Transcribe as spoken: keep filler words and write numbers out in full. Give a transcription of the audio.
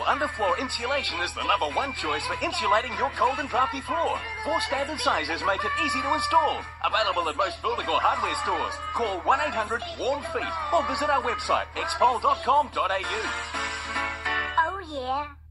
underfloor insulation is the number one choice for insulating your cold and drafty floor. Four standard sizes make it easy to install. Available at most building or hardware stores. Call one eight hundred warm feet or visit our website expol dot com dot a u. Oh yeah.